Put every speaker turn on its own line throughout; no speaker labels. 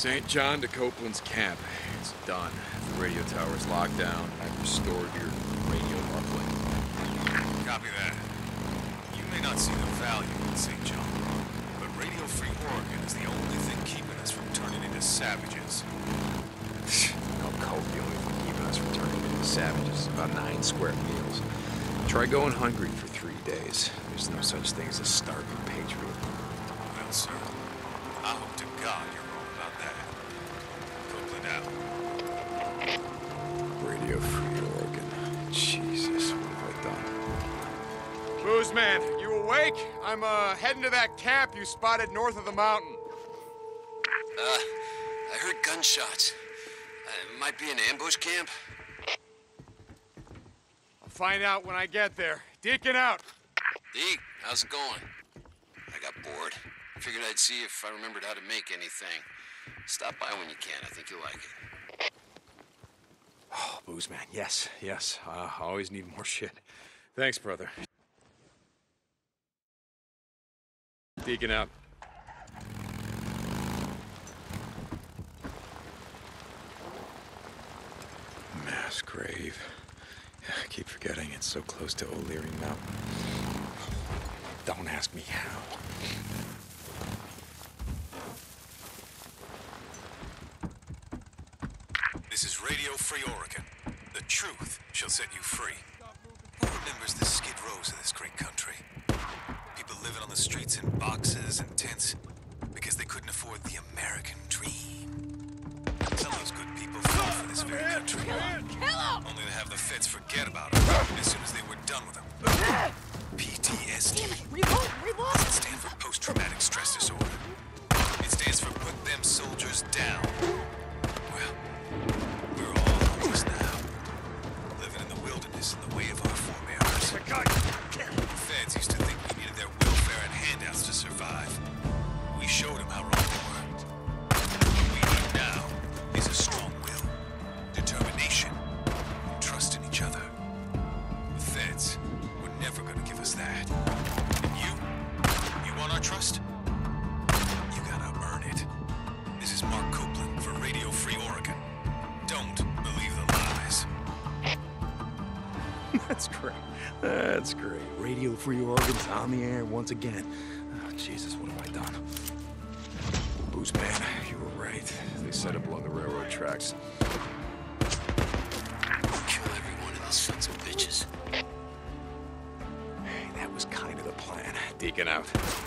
St. John to Copeland's camp. It's done. The radio tower's locked down. I've restored your radio uplink.
Copy that. You may not see the value in St. John, but Radio Free Oregon is the only thing keeping us from turning into savages.
No, Cope, the only thing keeping us from turning into savages is about 9 square meals. Try going hungry for 3 days. There's no such thing as a starving patriot.
Well, sir, I hope to God you're wrong about that. Copeland out.
Radio Free Oregon. Jesus, what have I done?
Booze man, you awake? I'm heading to that camp you spotted north of the mountain.
I heard gunshots. It might be an ambush camp.
I'll find out when I get there. Deacon out.
Deke, how's it going? I got bored. Figured I'd see if I remembered how to make anything. Stop by when you can. I think you'll like it.
Oh, Booze man, yes. I always need more shit. Thanks, brother. Deacon out. Mass grave. I keep forgetting it's so close to O'Leary Mountain. Don't ask me how.
This is Radio Free Oregon. The truth shall set you free. Who remembers the skid rows of this great country? People living on the streets in boxes and tents because they couldn't afford the American dream. Some of those good people fought for this very country.
Kill him!
Only to have the feds forget about them as soon as they were done with them. PTSD.
Damn it! Reload! Reload!
It stands for post-traumatic stress disorder. It stands for put them soldiers down. Well, we're all homeless now. Living in the wilderness in the way of our forebears. The feds used to think we needed their welfare and handouts to survive. We showed them how wrong they were. What we need now is a strong will, determination, and trust in each other. The feds were never gonna give us that. And you want our trust? You gotta earn it. This is Mark Copeland for Radio Free Oregon. Don't believe the lies.
That's great. That's great. Radio Free Oregon's on the air once again. Oh, Jesus, what have I done? Booze man, you were right. They set up along the railroad tracks.
Kill every one of those sons of bitches.
Hey, that was kind of the plan. Deacon out.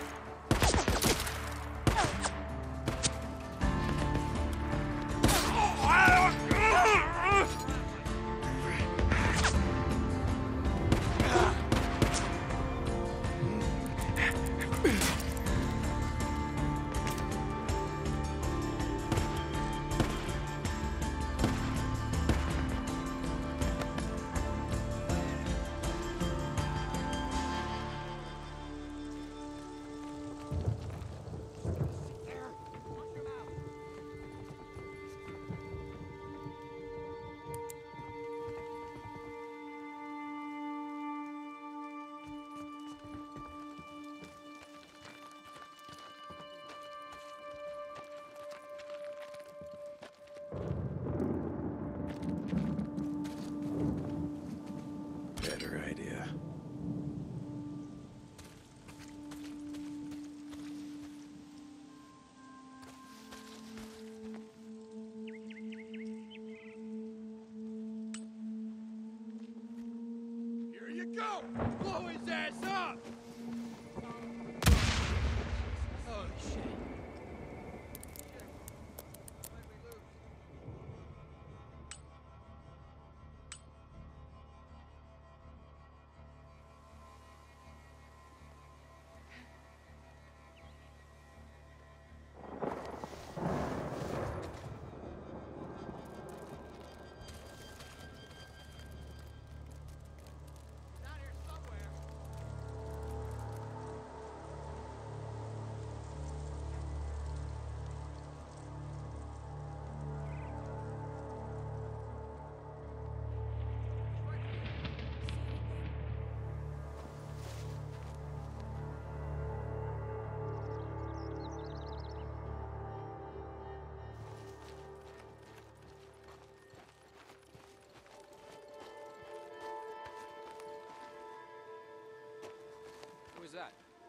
Better idea.
Here you go! Blow his ass up!
Holy shit.
that?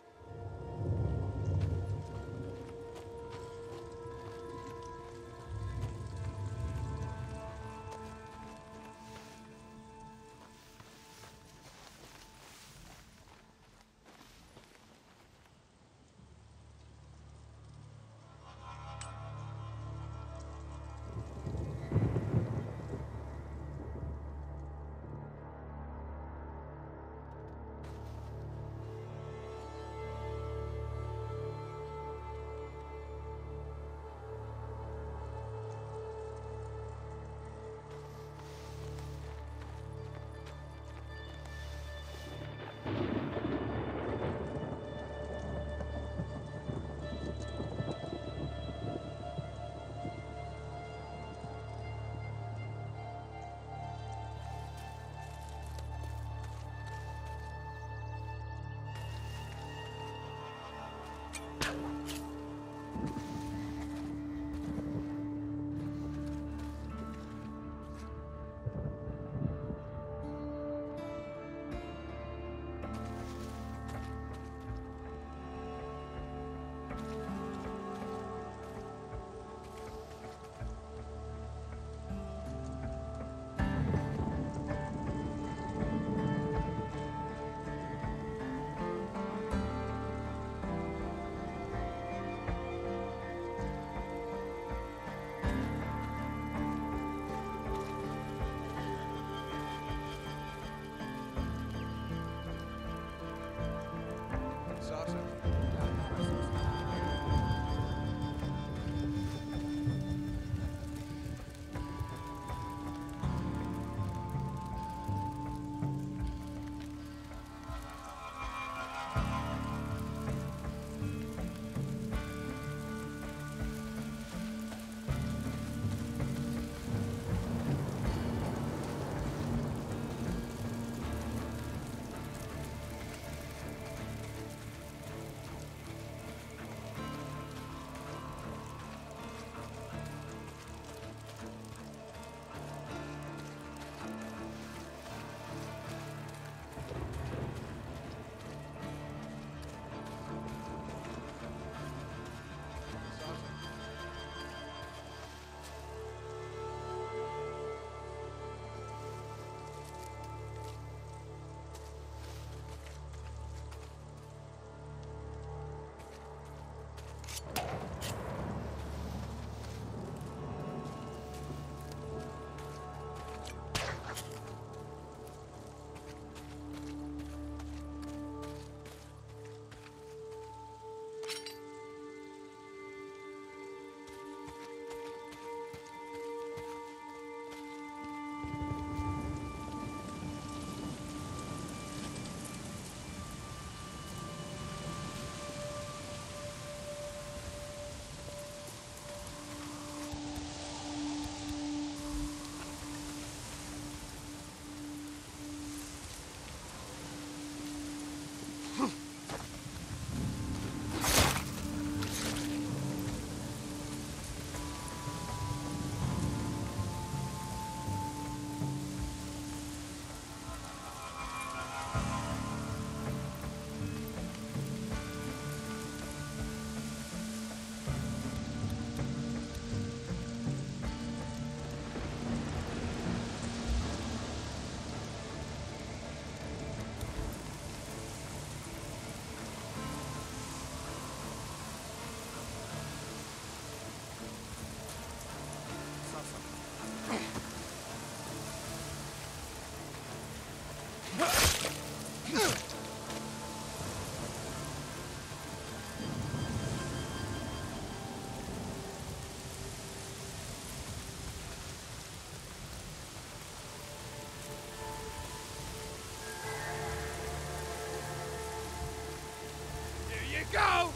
Go!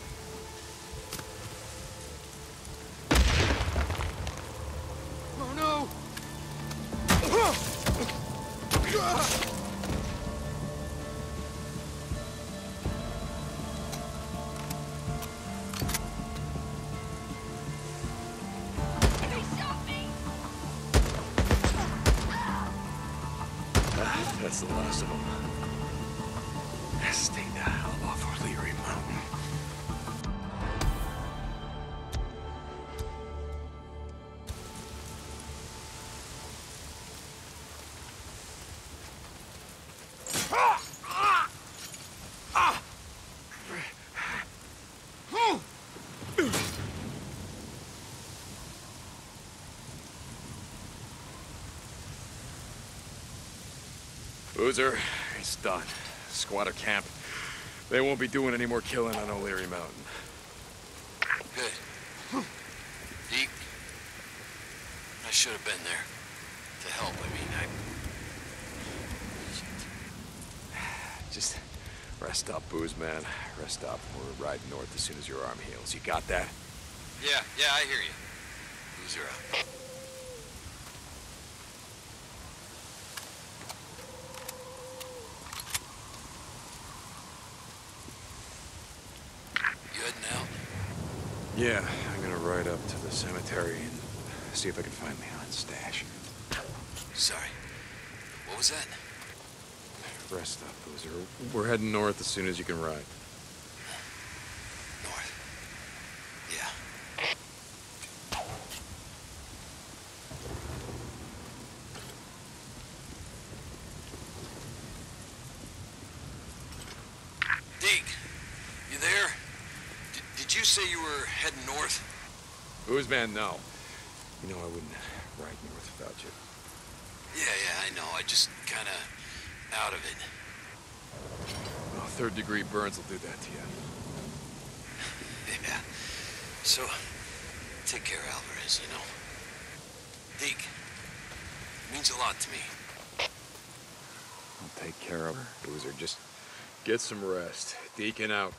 Oh no!
That's the last of them. Stay the hell Boozer, it's done. Squatter camp. They won't be doing any more killing on O'Leary Mountain.
Good. Deke, I should have been there. To help, I mean,
Just rest up, Booze, man. Rest up. We're riding north as soon as your arm heals. You got that?
Yeah, I hear you. Boozer out. You heading out?
Yeah, I'm gonna ride up to the cemetery and see if I can find Leon's stash.
Sorry. What was that?
Rest up, Boozer. We're heading north as soon as you can ride.
North. Yeah. Deke, you there? Did you say you were heading north?
Booze, man, no. You know I wouldn't ride north without you.
Yeah, I know. I just kinda out of it.
Well, third-degree burns will do that to you.
Yeah. So, take care, Alvarez, you know. Deke, it means a lot to me.
I'll take care of her, Boozer. Just get some rest. Deacon out.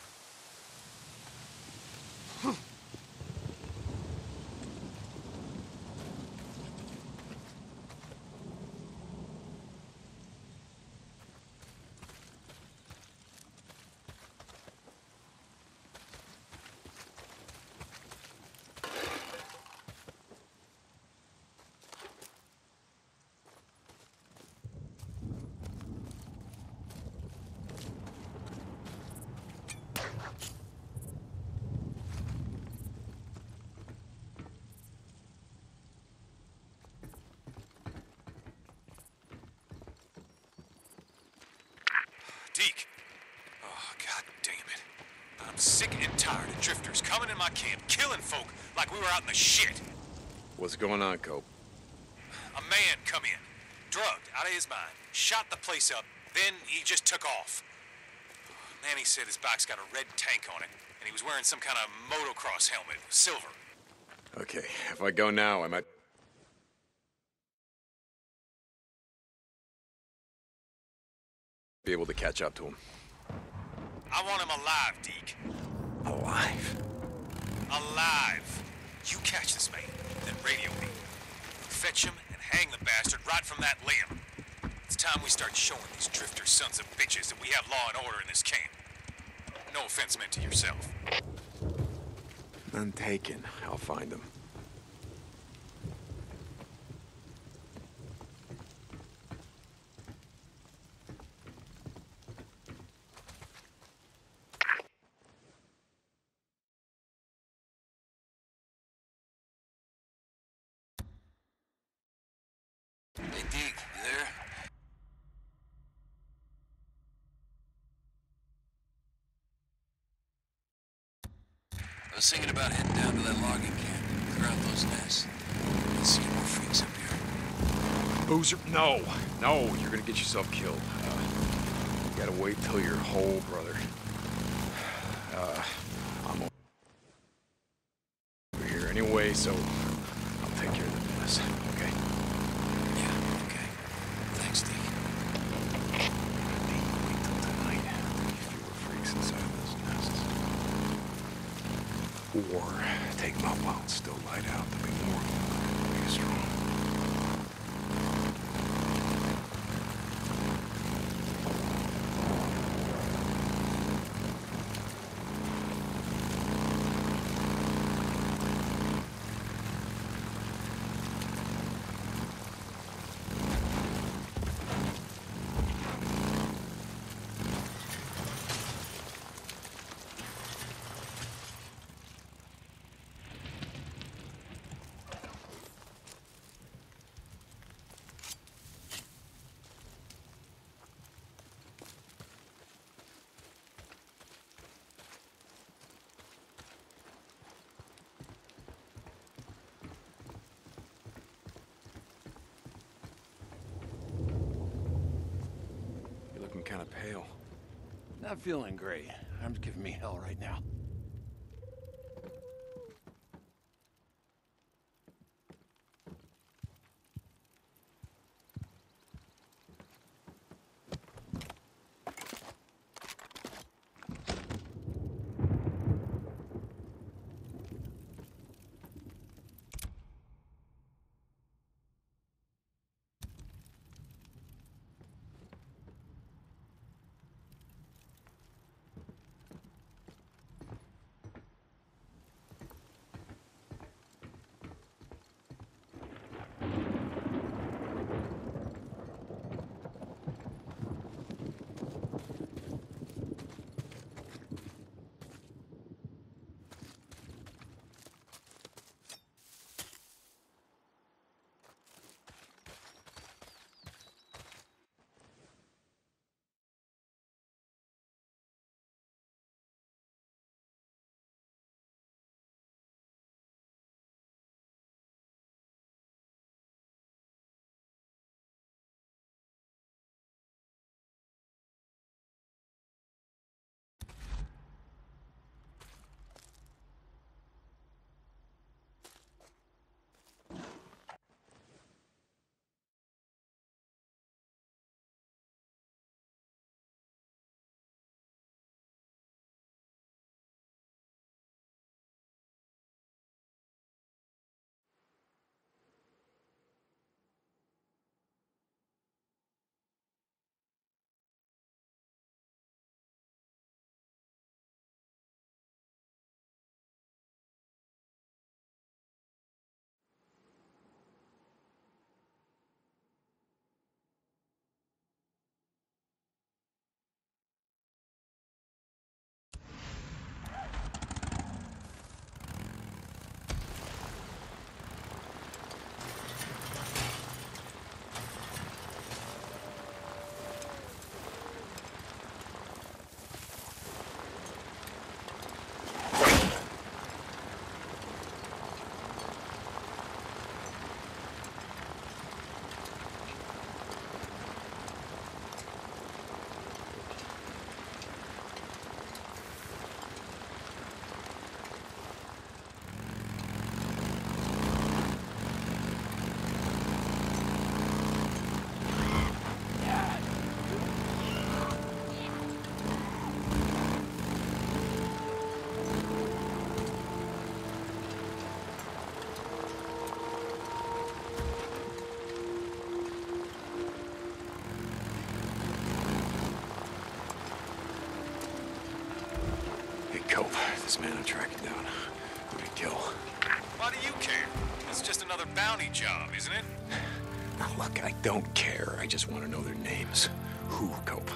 Deke. Oh, god damn it. I'm sick and tired of drifters coming in my camp, killing folk like we were out in the shit.
What's going on, Cope?
A man come in, drugged out of his mind, shot the place up, then he just took off. Manny said his bike's got a red tank on it, and he was wearing some kind of motocross helmet, silver.
Okay, if I go now, I might... be able to catch up to him.
I want him alive, Deke.
Alive?
Alive. You catch this man, then radio me. Fetch him and hang the bastard right from that limb. It's time we start showing these drifter sons of bitches that we have law and order in this camp. No offense meant to yourself.
None taken. I'll find him.
Hey, Deke, you there? I was thinking about heading down to that logging camp, clear out those nests. I see more freaks up here.
Boozer, no! No, you're gonna get yourself killed. You gotta wait till you're whole, brother. I'm over here anyway, so I'll take care of the mess, okay?
Yeah, okay. Thanks, Deke.
Wait till tonight. Fewer freaks inside those nests. Or take them out while it's still light out. There'll be more of them. Be strong. looking kind of pale.
Not feeling great. Arm's giving me hell right now.
Cope, this man I'm tracking down. Who'd he kill?
Why do you care? It's just another bounty job, isn't it?
Now look, I don't care. I just want to know their names. Who, Cope?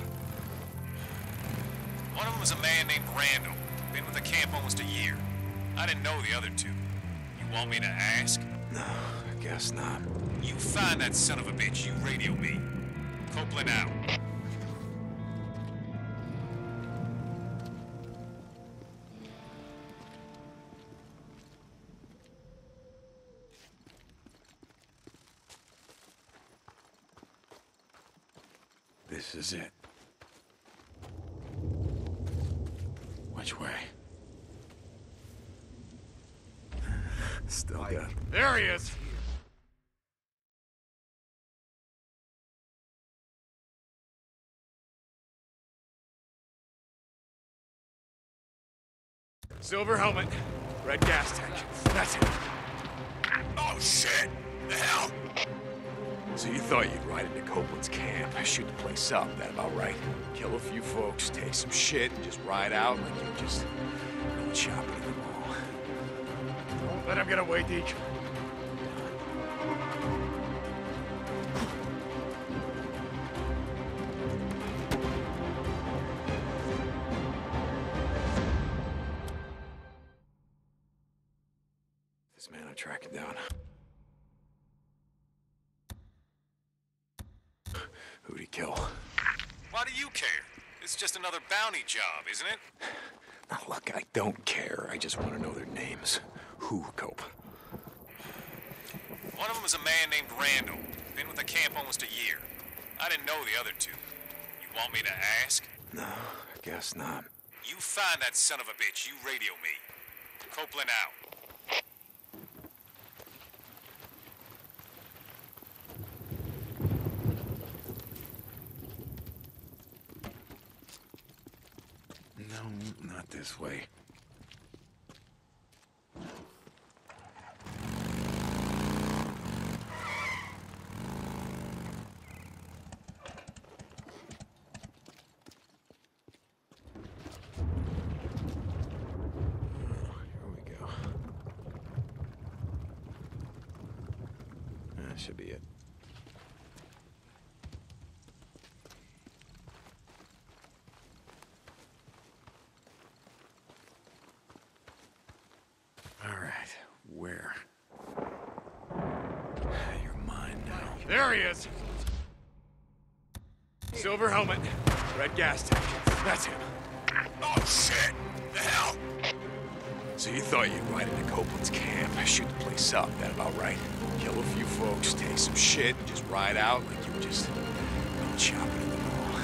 One of them was a man named Randall. Been with the camp almost a year. I didn't know the other two. You want me to ask?
No, I guess not.
You find that son of a bitch, you radio me. Copeland out.
This is it. Which way? Still got...
There he is! Silver helmet, red gas tank. That's it.
Oh, shit! The hell?
So you thought you'd ride into Copeland's camp, shoot the place up, that about right? Kill a few folks, take some shit, and just ride out like you just going shopping at the mall.
Don't let him get away, Deke.
This man I'm tracking down. Who'd he kill?
Why do you care? It's just another bounty job, isn't it?
Now look, I don't care. I just want to know their names. Who, Cope?
One of them was a man named Randall. Been with the camp almost a year. I didn't know the other two. You Want me to ask?
No, I guess not.
You find that son of a bitch, you radio me. Copeland out.
No, not this way. That should be it. All right, where? You're mine now.
There he is. Silver helmet, red gas tank. That's him.
Oh, shit! The hell?
So you thought you'd ride into Copeland's camp, shoot the place up, that about right? Kill a few folks, take some shit, and just ride out like you were just chopping at the mall.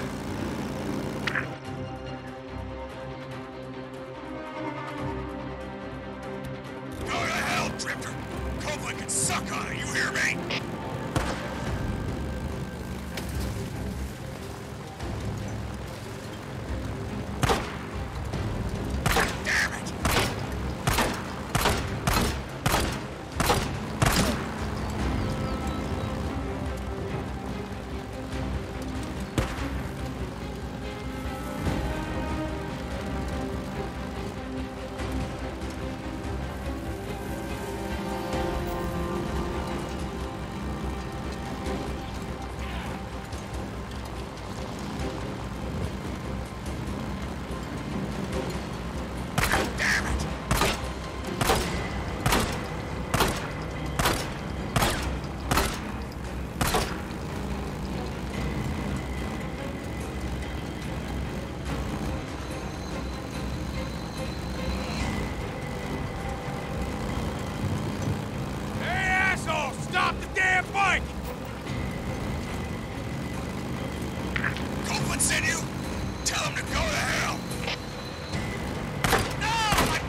Go to hell, Drifter! Copeland can suck on it, you hear me? Damn it! Copeland sent you? Tell him to go to hell! No! My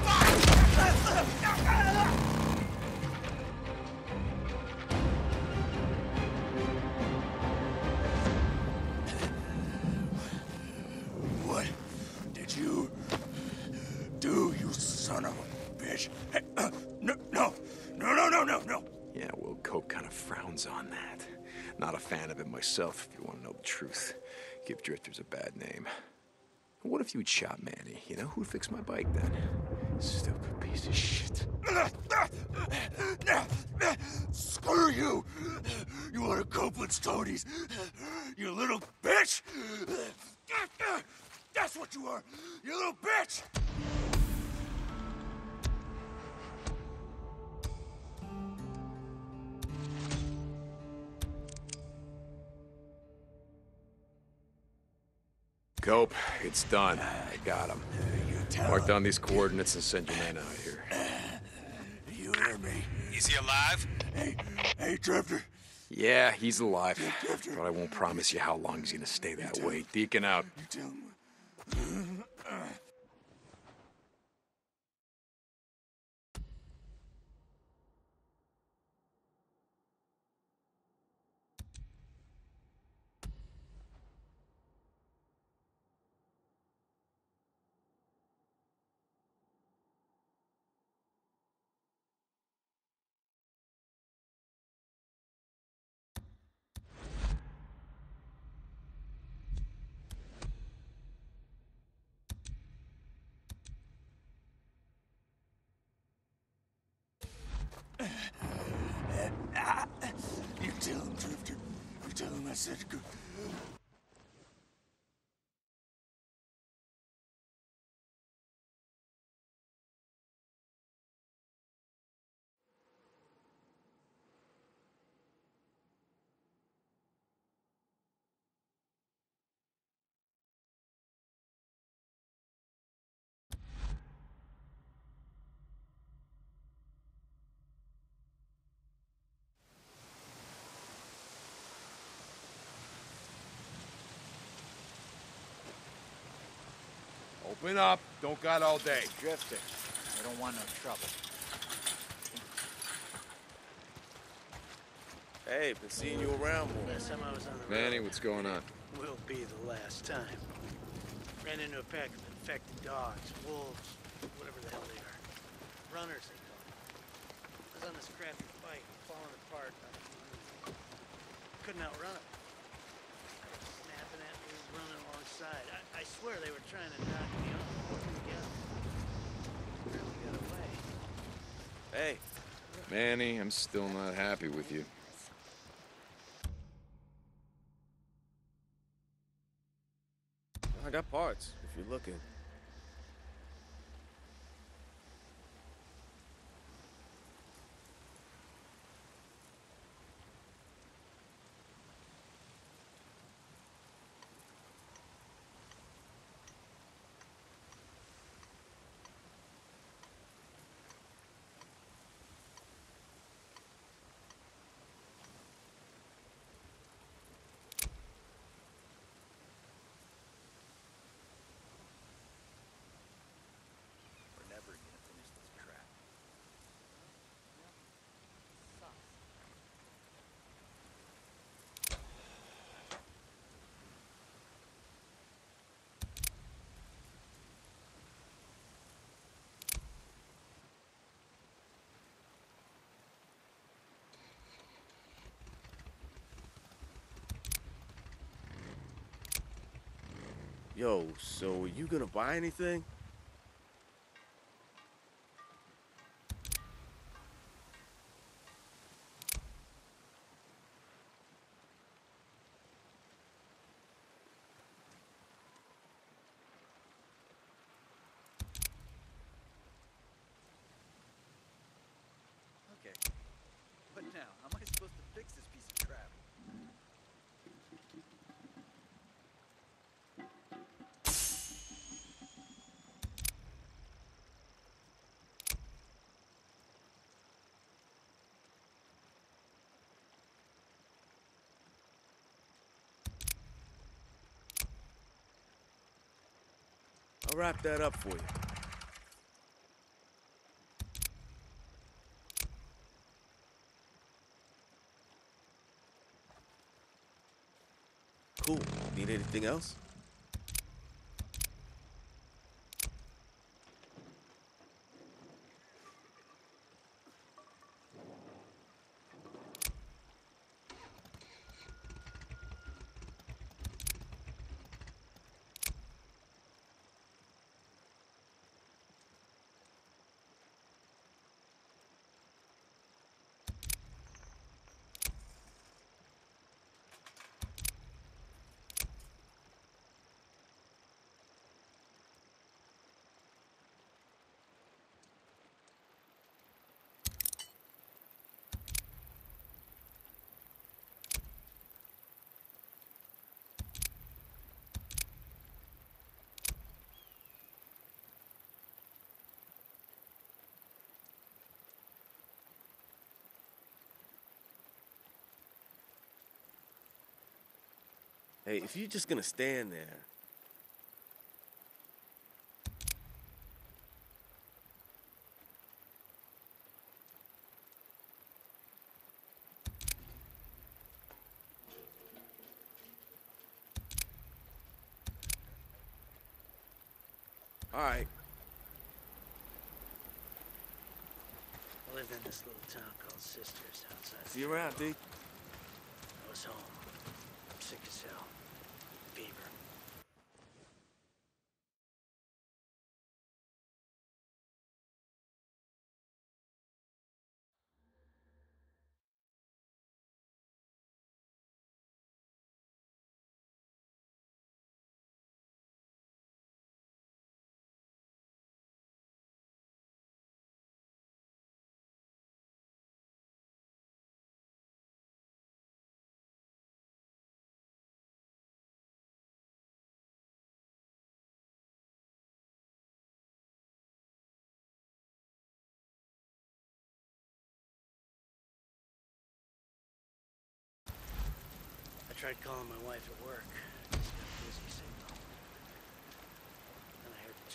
What did you do, you son of a bitch? Hey, no. Yeah, well, Cope kind of frowns on that. Not a fan of it myself, if you want to know the truth. Give drifters a bad name. What if you'd shot Manny? You know, who'd fix my bike then? Stupid piece of shit. Screw you! You one of Copeland's toadies, you little bitch! That's what you are, you little bitch! Cope, it's done. I got him. Mark down these coordinates and send your man out here. You hear me?
Is he alive?
Hey, Drifter. Yeah, he's alive. But I won't promise you how long he's gonna stay that way. Deacon out. You tell him. You tell him, Drifter. You tell him I said good.
Open up. Don't got all day.
Drifter. I don't want no trouble.
Hey, been seeing you around more.
Last time I was on the
Manny,
road
what's going on?
will be the last time. Ran into a pack of infected dogs, wolves, whatever the hell they are. Runners, they call them. I was on this crappy bike, falling apart. Couldn't outrun them. Snapping at me, running alongside. I swear they were trying to knock me off, put me together. Barely got away.
Hey,
Manny, I'm still not happy with you.
I got parts, if you're looking.
We're never gonna finish this crap.
Yo, so are you gonna buy anything?
Okay. What now? How am I supposed to fix this piece of crap?
I'll wrap that up for you. Cool. Need anything else? Hey, if you're just gonna stand there. All right.
I lived in this little town called Sisters outside.
See you around, D.
I was home. I'm sick as hell. Fever. I tried calling my wife at work. Just got a busy signal. Then I heard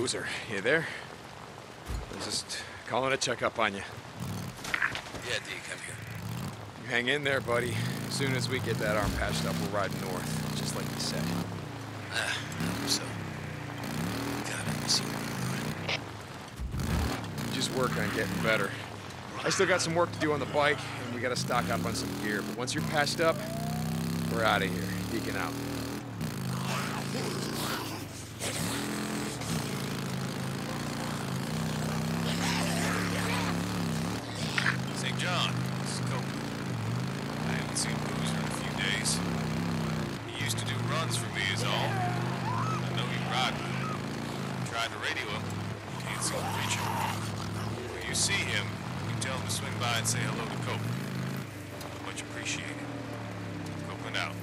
Boozer, you there? I was just calling to check up on you.
Yeah, D, come here.
You hang in there, buddy. As soon as we get that arm patched up, we're riding north, just like you said.
I hope so. God, I miss you.
Just work on getting better. I still got some work to do on the bike, and we gotta stock up on some gear. But once you're patched up, we're out of here. Deacon out.
St. John, this is Copeland. I haven't seen Boozer in a few days. He used to do runs for me is all. I know you ride with him. Tried to radio him. Can't seem to reach him. When you see him, you tell him to swing by and say hello to Cope. Much appreciated. Copeland out.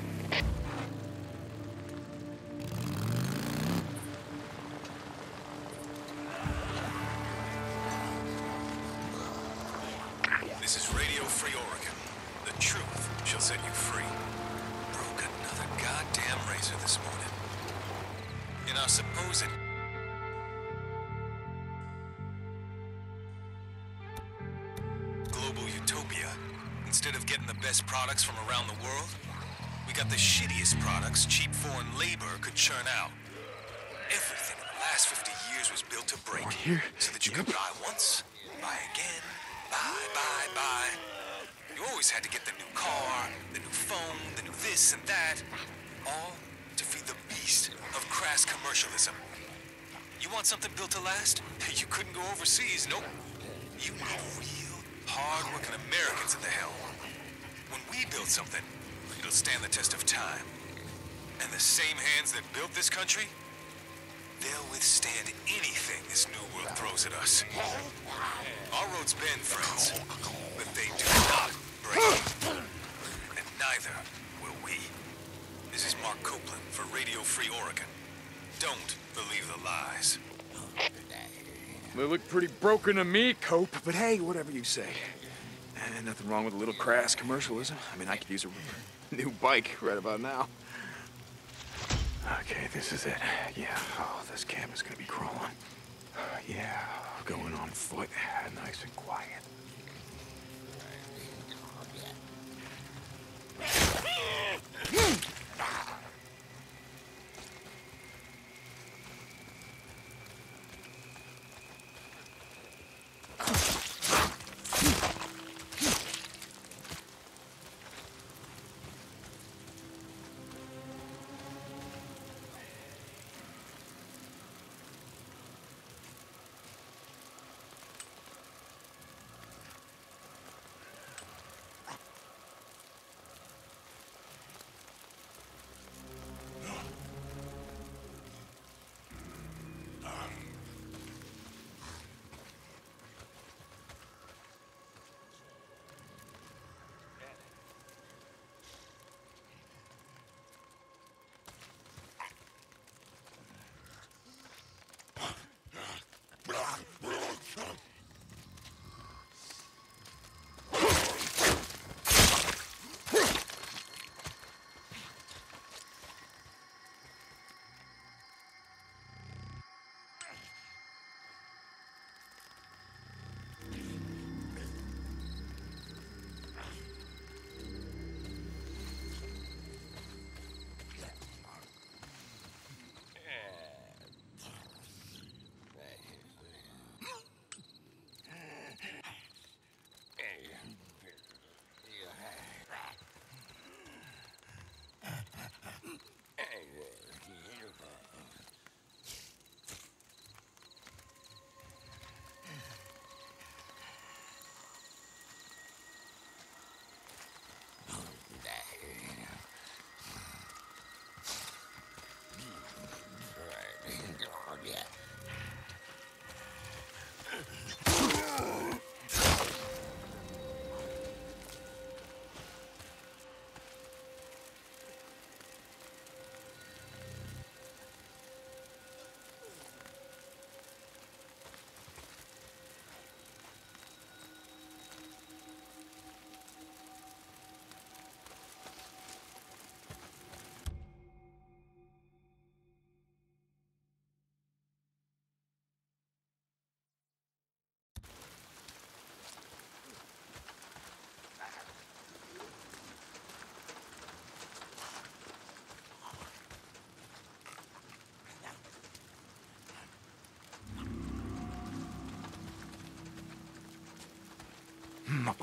This is Radio Free Oregon. The truth shall set you free. Broke another goddamn razor this morning. In our supposed global utopia, instead of getting the best products from around the world, we got the shittiest products cheap foreign labor could churn out. Everything in the last 50 years was built to break, so that you could buy once, buy again, buy. You always had to get the new car, the new phone, the new this and that, all to feed the beast of crass commercialism. You want something built to last? You couldn't go overseas, nope. You need real, hard-working Americans at the helm. When we build something, it'll stand the test of time. And the same hands that built this country, they'll withstand anything this new world throws at us. Our roads bend, friends, but they do not break. And neither will we. This is Mark Copeland for Radio Free Oregon. Don't believe the lies.
They look pretty broken to me, Cope, but hey, whatever you say. And nothing wrong with a little crass commercialism. I mean, I could use a new bike right about now. Okay, this is it. Yeah, oh, this camp is gonna be crawling. Yeah, going on foot, nice and quiet.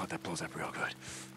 Oh, that blows up real good.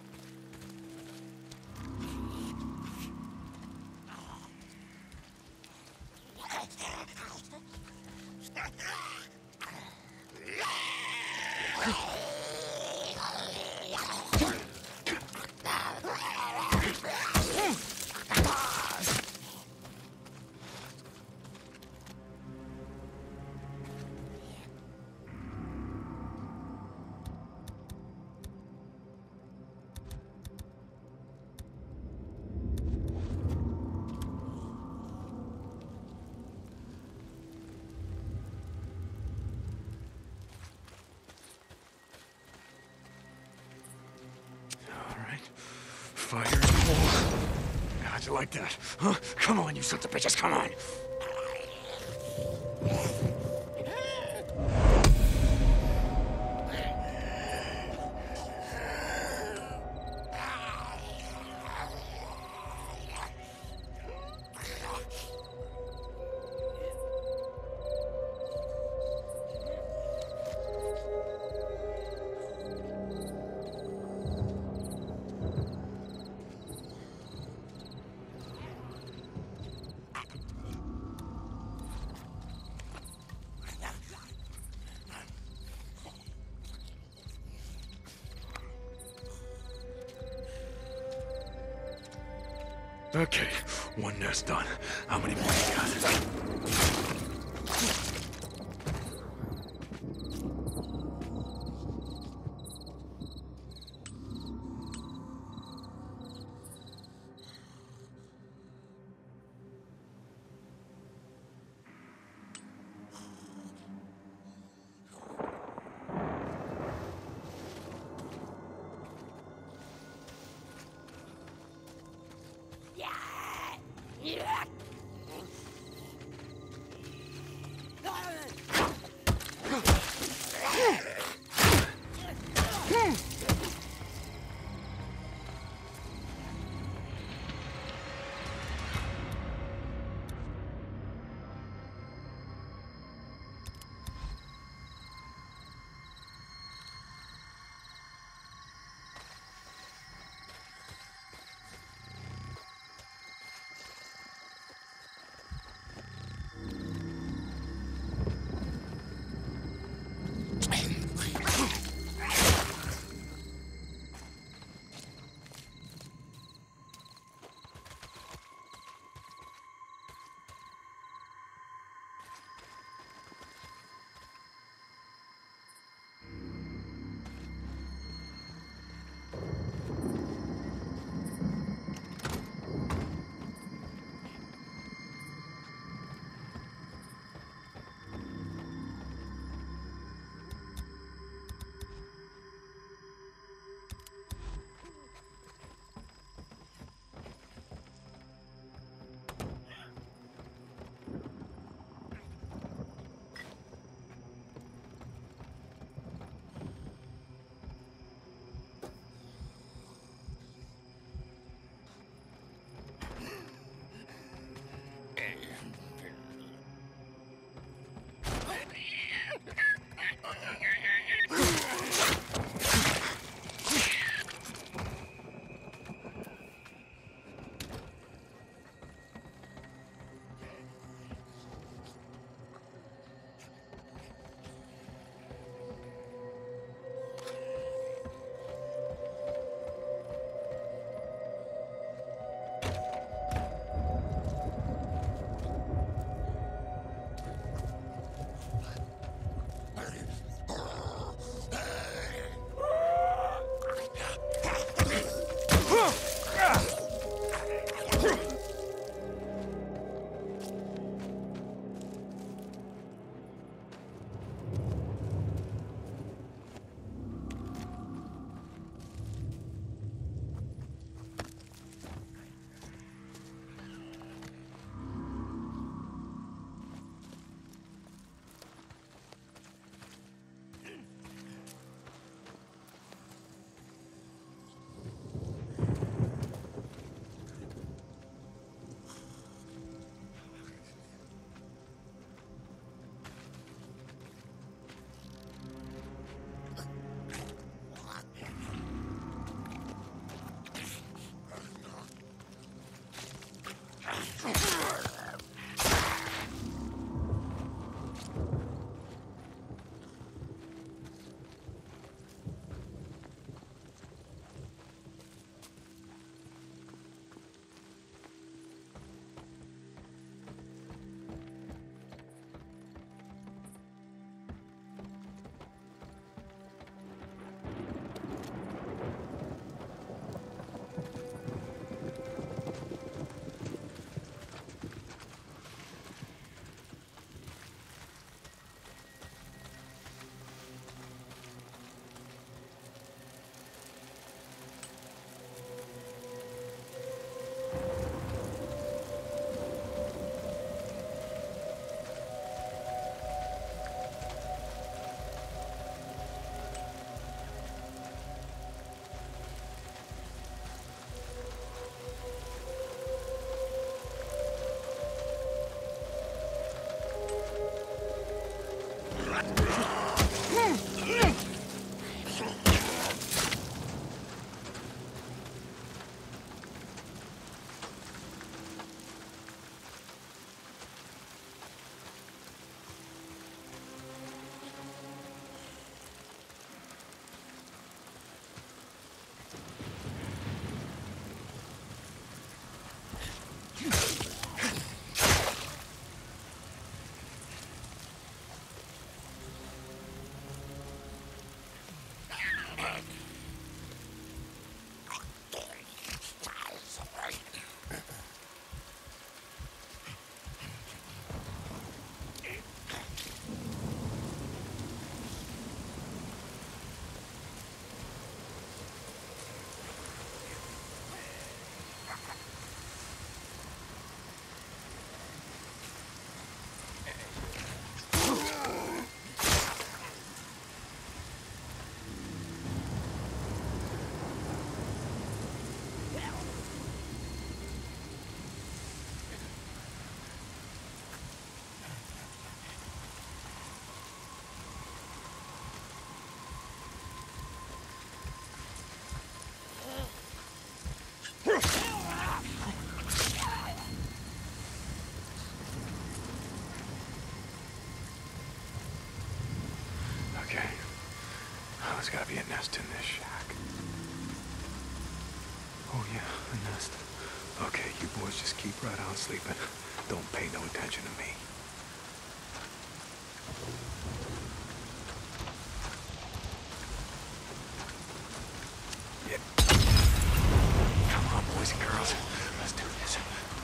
Fire in the hole. How'd you like that? Huh? Come on, you sons of bitches, come on! Okay, one nest done. How many more you got? There's gotta be a nest in this shack. Oh yeah, a nest. Okay, you boys just keep right on sleeping. Don't pay no attention to me. Yeah. Come on, boys and girls. Let's do this.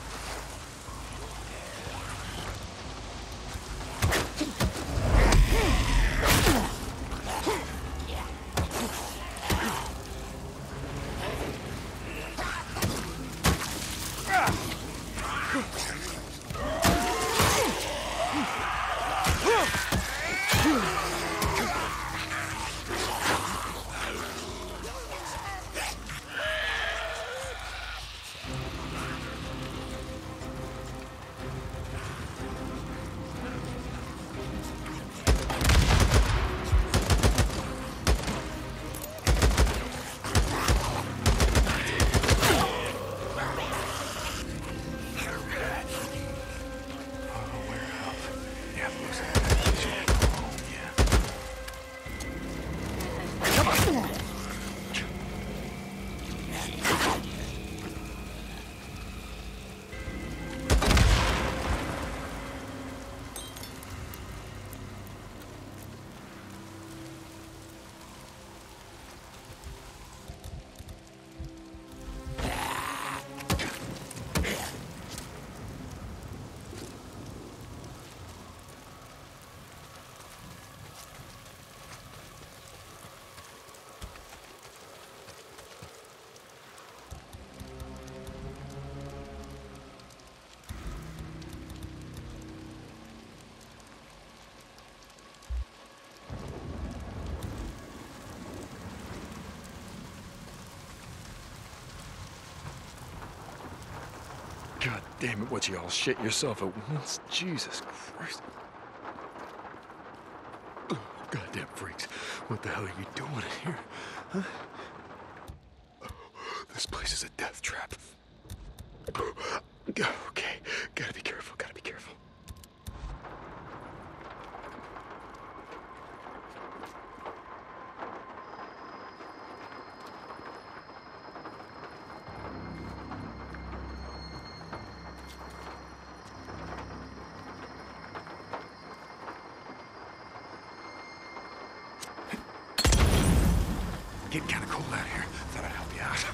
God damn it, what you all shit yourself at once? Jesus Christ. Oh, goddamn freaks. What the hell are you doing in here? Huh? Oh, this place is a death trap. Okay, gotta be careful, gotta be careful. Getting kind of cold out here. Thought I'd help you out.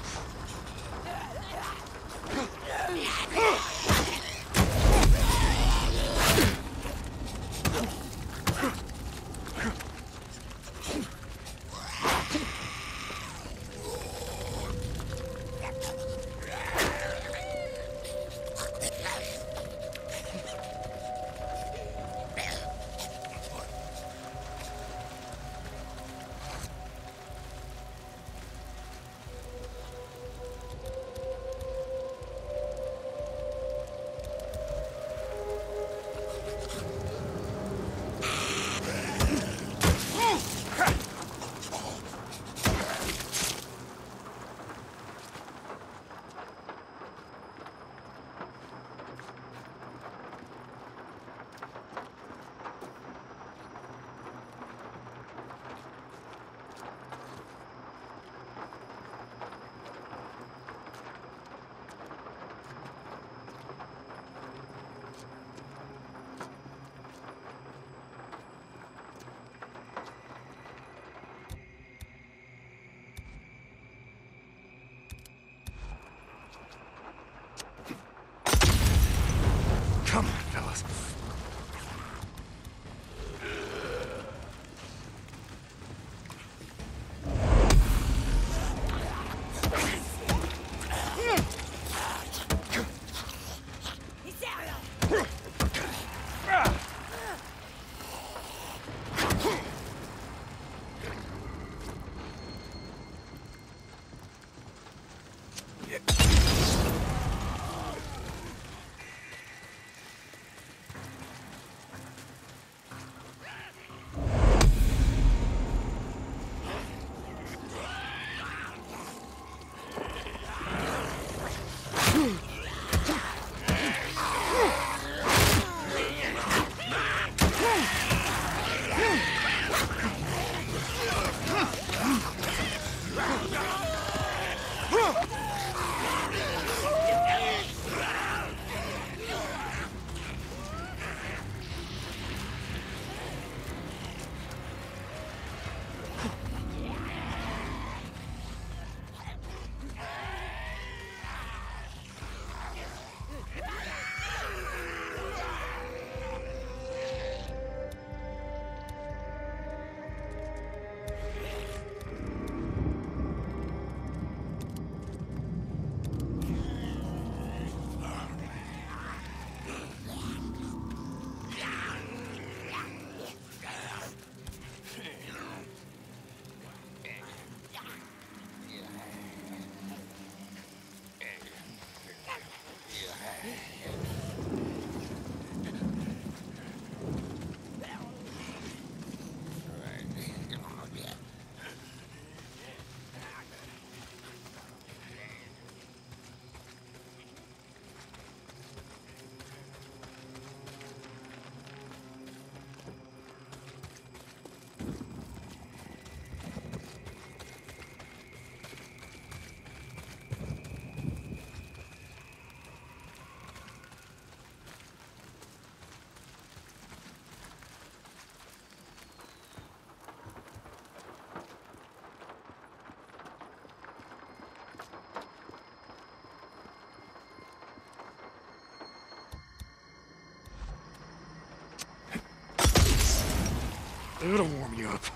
That'll warm you up.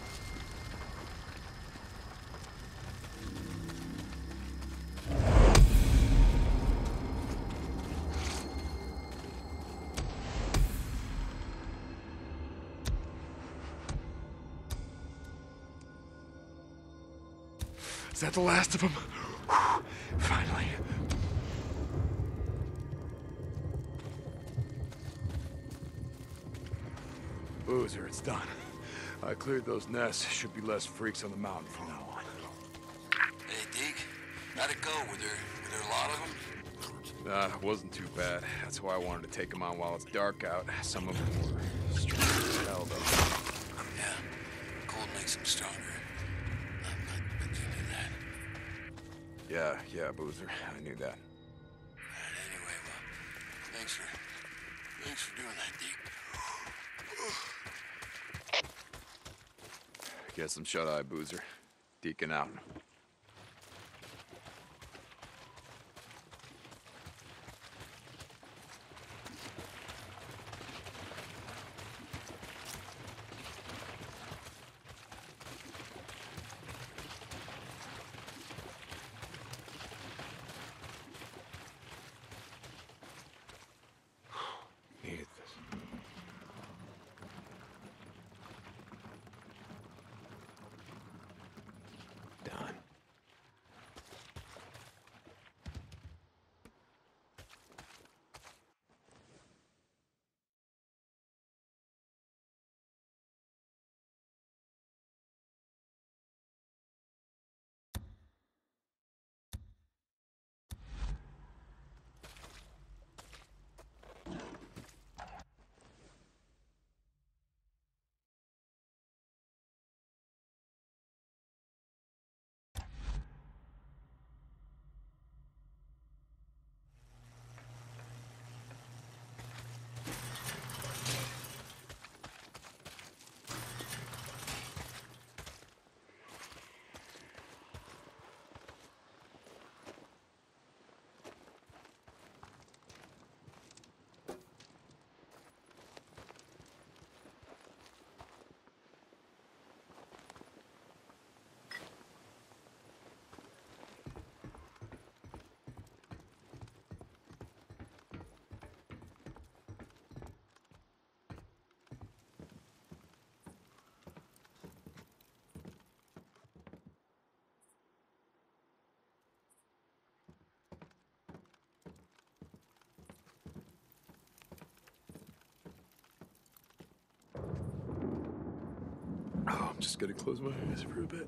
Is that the last of them? Whew, finally. Boozer, it's done. I cleared those nests. Should be less freaks on the mountain from now on.
Hey, Deke. How'd it go? Were there a lot of them?
It wasn't too bad. That's why I wanted to take them on while it's dark out. Some of them were strange as hell, though.
Yeah. Cold makes them stronger. But you knew that.
Yeah, Boozer. I knew that.
Anyway, well, thanks for doing that, Deke.
Get some shut-eye, Boozer. Deacon out. Needed this. Done. Oh, I'm just gonna close my eyes for a bit.